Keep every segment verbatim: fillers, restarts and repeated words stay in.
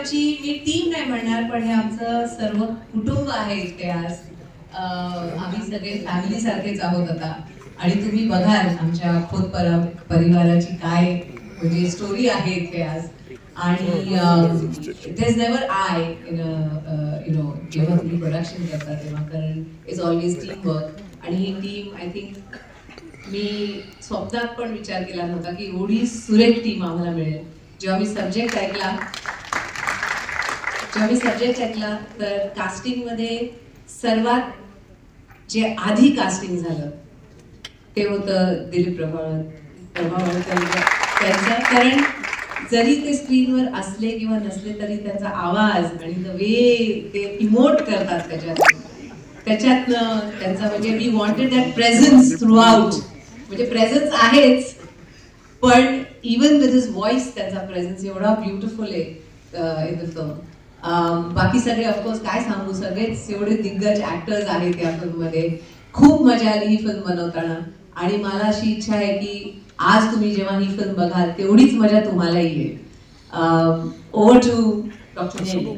आमची मी टीम नाही म्हणणार पण हे आमचं सर्व कुटुंब आहे इथे आज. आम्ही सगळे फॅमिली सारखेच आहोत आता आणि तुम्ही बघाल आमच्या खोत परिवाराची काय म्हणजे स्टोरी आहे इथे आज. आणि there is never I in you know जेव्हा तुम्ही प्रोडक्शन करता तेव्हा कारण इट्स ऑलवेज टीम वर्क. आणि ही टीम आय थिंक मी स्वप्नात पण विचार केला नव्हता की एवढी सुरेख टीम आम्हाला मिळेल. जेव्हा मी सब्जेक्ट ऐकला जेव्हा मी सब्जेक्ट ऐकला तर कास्टिंगमध्ये सर्वात जे आधी कास्टिंग झालं ते होतं दिलीप प्रभावळ त्यांचं. कारण जरी ते स्क्रीनवर असले किंवा नसले तरी त्यांचा आवाज आणि द वे ते इमोट करतात त्याच्यात त्याच्यातनं त्यांचा म्हणजे we wanted that presence throughout. म्हणजे प्रेझन्स आहेच पण इवन विथ हिज व्हॉइस त्यांचा प्रेझन्स एवढा ब्युटिफुल आहे इन द फिल्म. बाकी सगळे ऑफकोर्स काय सांगू सगळेच एवढे दिग्गज ऍक्टर्स आहेत या फिल्ममध्ये. खूप मजा आली ही फिल्म बनवताना आणि मला अशी इच्छा आहे की आज तुम्ही जेव्हा ही फिल्म बघाल तेवढीच मजा तुम्हालाही येईल. Over to doctor Neni.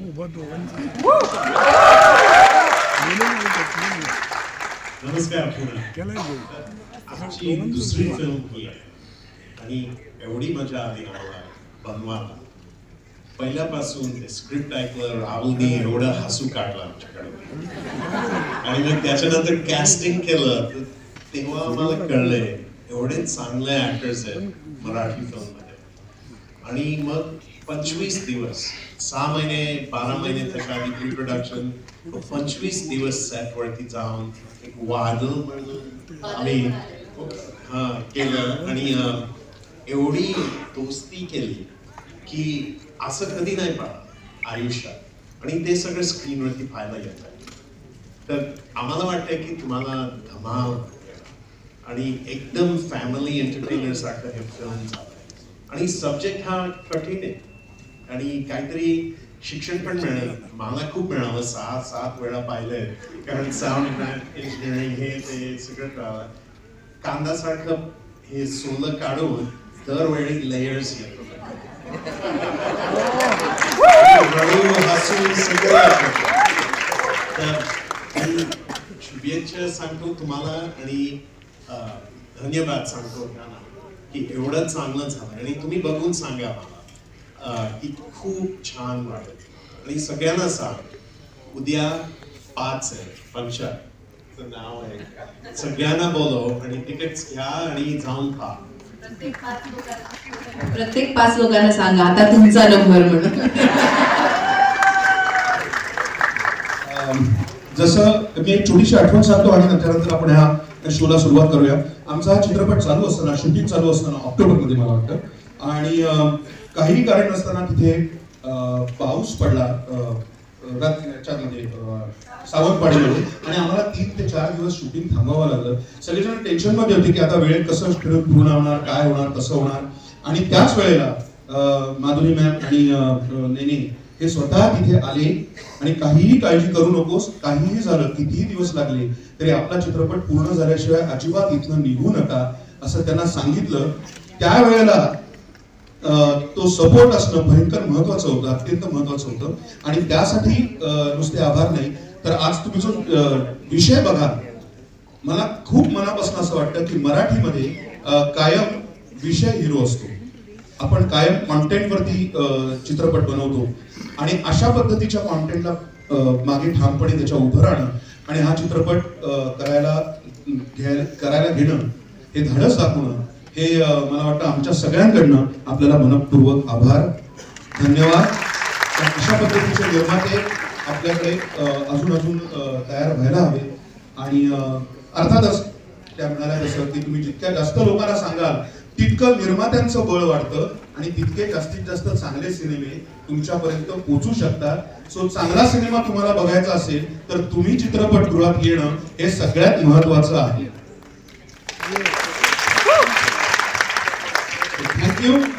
नमस्कार पुन्हा. आमची दुसरी फिल्म ही आहे आणि एवढी मजा आली आम्हाला बनवायला. पहिल्यापासून ते स्क्रिप्ट ऐकलं राहुलने एवढं हसू काढलं आमच्याकडे आणि मग त्याच्यानंतर कॅस्टिंग केलं तेव्हा आम्हाला कळलंय एवढे चांगले ऍक्टर्स आहेत मराठी फिल्म मध्ये. आणि मग पंचवीस दिवस सहा महिने बारा महिने त्याच्या आधी प्री प्रोडक्शन पंचवीस दिवस सेट वरती जाऊन एक वादळ म्हणून आम्ही हा केलं आणि एवढी दोस्ती केली की असं कधी नाही पाहिलं आयुष्यात. आणि ते सगळं स्क्रीनवरती पाहायला येतं. तर आम्हाला वाटतंय की तुम्हाला धमाल आणि एकदम फॅमिली एंटरटेनर सारखं हे फिल्म झालं. आणि सब्जेक्ट हा कठीण आहे आणि काहीतरी शिक्षण पण मिळालं. मला खूप मिळालं. सहा सात वेळा पाहिलंय कारण साऊंड इंजिनिअरिंग हे ते सगळं कळालं. कांदासारखं हे सोलं काढून दरवेळी लेयर्स येतो. शुभेच्छा सांगतो तुम्हाला आणि धन्यवाद सांगतो की एवढं चांगलं झालं आणि तुम्ही बघून सांगा मला की खूप छान वाटेल. आणि सगळ्यांना सांग उद्या पाच आहे पंचायत नाव आहे सगळ्यांना बोलव आणि तिकीट्स घ्या आणि जाऊन खा. प्रत्येक पाच लोकांना सांगा आता तुमचा नंबर म्हणून. जसं मी एक छोटीशी आठवण सांगतो आणि नंतर आपण ह्या शोला सुरुवात करूया. आमचा हा चित्रपट चालू असताना शूटिंग चालू असताना ऑक्टोबर मध्ये मला वाटतं आणि काही कारण नसताना तिथे पाऊस पडला मध्ये सावंतवाडीमध्ये आणि आम्हाला तीन ते चार दिवस शूटिंग थांबावं लागलं. सगळेजण टेन्शन मध्ये होते की आता वेळेत कसं पूर्ण होणार काय होणार कसं होणार. आणि त्याच वेळेला माधुरी मॅम आणि नेनी हे स्वतः तिथे आले आणि काहीही काळजी करू नकोस काहीही झालं कितीही दिवस लागले तरी आपला चित्रपट पूर्ण झाल्याशिवाय अजिबात इथनं निघू नका असं त्यांना सांगितलं. त्यावेळेला तो सपोर्ट असणं भयंकर महत्वाचं होतं अत्यंत महत्वाचं होतं. आणि त्यासाठी नुसते आभार नाही तर आज तुम्ही जो विषय बघा मला खूप मनापासून असं वाटतं की मराठीमध्ये कायम विषय हिरो असतो. आपण कायम कॉन्टेंट वरती चित्रपट बनवतो आणि अशा पद्धतीच्या कॉन्टेंटला मागे ठामपणे त्याच्या उभं राहणं आणि हा चित्रपट करायला करायला घेणं हे धाडस दाखवणं हे मला वाटतं आमच्या सगळ्यांकडनं आपल्याला मनपूर्वक आभार धन्यवाद. अशा पद्धतीचे निर्माते आपल्याकडे अजून अजून तयार व्हायला हवे. आणि अर्थातच त्या म्हणाल्या तसं की तुम्ही जितक्या जास्त लोकांना सांगाल तितकं निर्मात्यांचं बळ वाढतं आणि तितके जास्तीत जास्त चांगले सिनेमे तुमच्यापर्यंत पोहोचू शकतात. सो चांगला सिनेमा तुम्हाला बघायचा असेल तर तुम्ही चित्रपटगृहात येणं हे सगळ्यात महत्वाचं आहे. थँक्यू.